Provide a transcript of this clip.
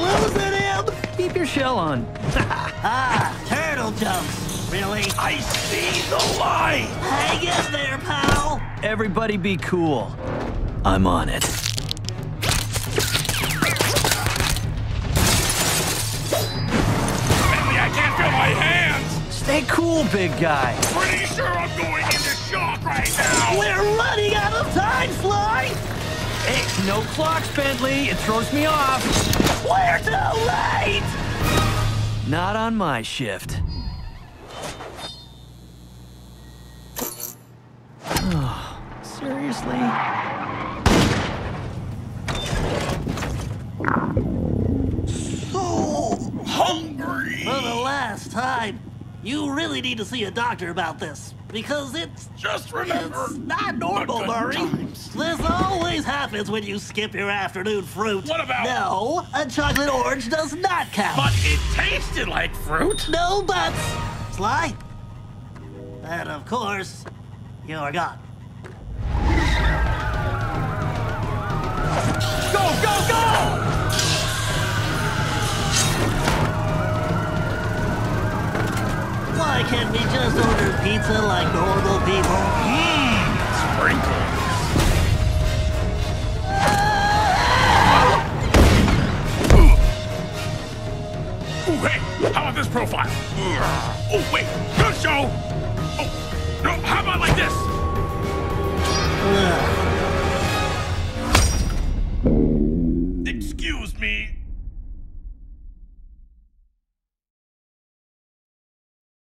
losing him! Keep your shell on. Ah, turtle jumps. Really? I see the light! Hang in there, pal! Everybody be cool. I'm on it. Maybe I can't feel my hands! Stay cool, big guy. Pretty sure I'm going into shock right now! We're running out of time, Sly! Hey, no clocks, Bentley. It throws me off. We're too late! Not on my shift. Oh, seriously? So Hungry! for the last time, you really need to see a doctor about this. Because it's Just remember... not normal, the good Murray. times. This always happens when you skip your afternoon fruit. What about- No, a chocolate orange does not count. But it tasted like fruit! No buts. Sly. And of course, you're gone. Go, go, go! Why can't we just order pizza like normal people? Sprinkles. Ooh, hey, how about this profile? Oh, wait, good show! Oh, no, how about like this? Ugh. Excuse me.